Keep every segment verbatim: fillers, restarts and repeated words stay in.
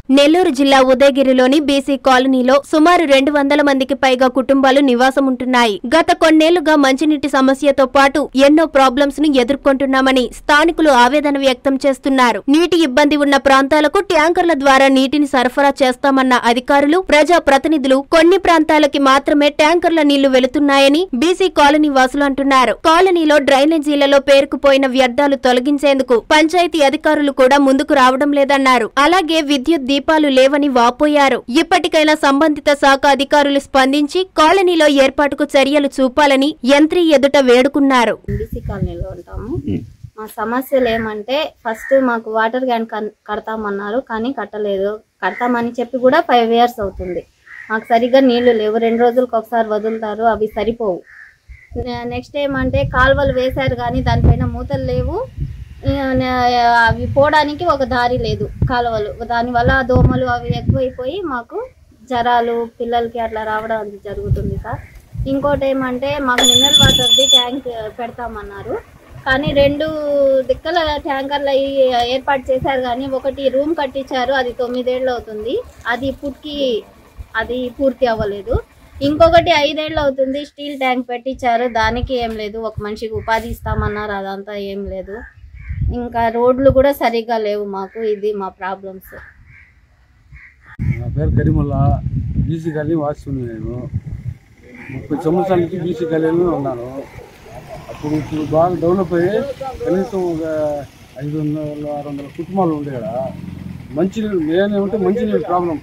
నెల్లూరు జిల్లా ఉదయగిరిలోని బీసీ కాలనీలో సుమారు రెండు వందల మందికి పైగా కుటుంబాలు నివాసం ఉంటున్నాయి. గత కొన్నేళ్లుగా మంచినీటి సమస్యతో పాటు ఎన్నో ప్రాబ్లమ్స్ ను ఎదుర్కొంటున్నామని స్థానికులు ఆవేదన వ్యక్తం చేస్తున్నారు. నీటి ఇబ్బంది ఉన్న ప్రాంతాలకు ట్యాంకర్ల ద్వారా నీటిని సరఫరా చేస్తామన్న అధికారులు, ప్రజా ప్రతినిధులు కొన్ని ప్రాంతాలకి మాత్రమే ట్యాంకర్ల నీళ్లు వెళుతున్నాయని బీసీ కాలనీ వాసులు అంటున్నారు. కాలనీలో డ్రైనేజీలలో పేరుకుపోయిన వ్యర్థాలు తొలగించేందుకు పంచాయతీ అధికారులు కూడా ముందుకు రావడం లేదన్నారు. అలాగే విద్యుత్ దీపాలు లేవని వాపోయారు. ఇప్పటికైనా సంబంధిత శాఖ అధికారులు స్పందించి కాలనీలో ఏర్పాటుకు చర్యలు చూపాలని యంత్రి ఎదుట వేడుకున్నారు. బీసీ కాలనీలో ఉంటాము. మా సమస్యలు ఏమంటే ఫస్ట్ మాకు వాటర్ క్యాన్ కడతామన్నారు, కానీ కట్టలేదు. కడతామని చెప్పి కూడా ఫైవ్ ఇయర్స్ అవుతుంది. మాకు సరిగ్గా నీళ్లు లేవు. రెండు రోజులకు ఒకసారి వదులుతారు, అవి సరిపోవు. నెక్స్ట్ ఏమంటే కాలువలు వేశారు కానీ దానిపైన మూతలు లేవు. అవి పోవడానికి ఒక దారి లేదు కాలువలు. దానివల్ల దోమలు అవి ఎక్కువైపోయి మాకు జ్వరాలు పిల్లలకి అట్లా రావడం అది జరుగుతుంది సార్. ఇంకోటి ఏమంటే మాకు మినరల్ వాటర్ది ట్యాంక్ పెడతామన్నారు, కానీ రెండు దిక్కల ట్యాంకర్లు ఏర్పాటు చేశారు. కానీ ఒకటి రూమ్ కట్టించారు, అది తొమ్మిదేళ్ళు అవుతుంది, అది ఇప్పటికి అది పూర్తి అవ్వలేదు. ఇంకొకటి ఐదేళ్ళు అవుతుంది, స్టీల్ ట్యాంక్ పెట్టించారు, దానికి ఏం లేదు. ఒక మనిషికి ఉపాధి ఇస్తామన్నారు, అదంతా ఏం లేదు. ఇంకా రోడ్లు కూడా సరిగ్గా లేవు మాకు. ఇది మా ప్రాబ్లమ్స్. నా పేరు కరీముల్లా, బీసీ కాలనీ వాస్తున్నాను. నేను ముప్పై సంవత్సరాల నుంచి బీసీ కాలనీలో ఉన్నాను. అప్పుడు ఇప్పుడు బాగా డెవలప్ అయ్యి కనీసం ఒక ఐదు వందల ఆరు వందల కుటుంబాలు ఉండే కదా. మంచినీళ్ళు మెయిన్ ఏమంటే మంచినీళ్ళు ప్రాబ్లం.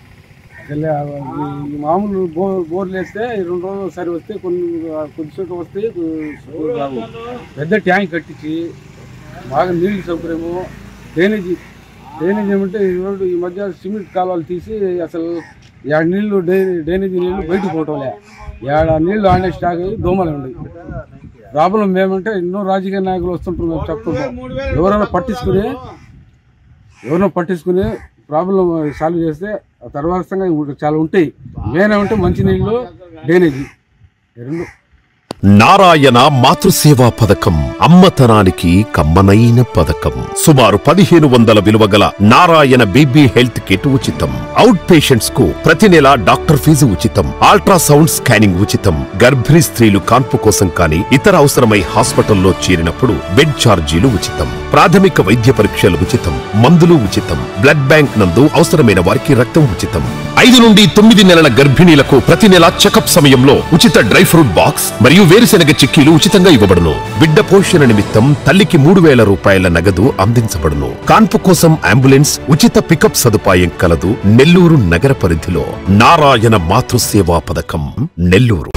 అసలు మామూలు బోర్ బోర్లు వేస్తే రెండు రోజులు ఒకసారి వస్తే కొన్ని కొద్దిసేపు వస్తే రావు. పెద్ద ట్యాంక్ కట్టించి బాగా నీళ్ళ సౌకర్యము, డ్రైనేజీ డ్రైనేజ్ ఏమంటే ఈరోజు ఈ మధ్య సిమెంట్ కాలువలు తీసి అసలు ఏడ నీళ్లు డ్రైనేజీ నీళ్లు బయటకు పోవటంలే. ఏడ నీళ్లు ఆడే స్టాక్ అయ్యి దోమలు ఉన్నాయి. ప్రాబ్లం ఏమంటే ఎన్నో రాజకీయ నాయకులు వస్తుంటారు, మేము చెప్తుంటాం. ఎవరైనా పట్టించుకుని ఎవరైనా పట్టించుకుని ప్రాబ్లం సాల్వ్ చేస్తే తర్వాత చాలా ఉంటాయి. మెయిన్ ఏమంటే మంచినీళ్ళు, డ్రైనేజీ రెండు. నారాయణ మాతృసేవా పథకం అమ్మతనానికి కమ్మనైన పథకం. సుమారు పదిహేను వందల విలువ గల నారాయణ బీబీ హెల్త్ కిట్ ఉచితం. అవుట్ పేషెంట్స్ కు ప్రతి నెల డాక్టర్ ఫీజు ఉచితం. అల్ట్రాసౌండ్ స్కానింగ్ ఉచితం. గర్భిణీ స్త్రీలు కాన్పు కోసం కానీ ఇతర అవసరమై హాస్పిటల్లో చేరినప్పుడు బెడ్ ఛార్జీలు ఉచితం. ప్రాథమిక వైద్య పరీక్షలు ఉచితం. మందులు ఉచితం. బ్లడ్ బ్యాంక్ నందు అవసరమైన వారికి రక్తం ఉచితం. ఐదు నుండి తొమ్మిది నెలల గర్భిణీలకు ప్రతి నెల చెకప్ సమయంలో ఉచిత డ్రై ఫ్రూట్ బాక్స్ మరియు వేరుశెనగ చిక్కీలు ఉచితంగా ఇవ్వబడును. బిడ్డ పోషణ నిమిత్తం తల్లికి మూడు వేల రూపాయల నగదు అందించబడును. కాన్పు కోసం అంబులెన్స్, ఉచిత పికప్ సదుపాయం కలదు. నెల్లూరు నగర పరిధిలో నారాయణ మాతృసేవా పథకం, నెల్లూరు.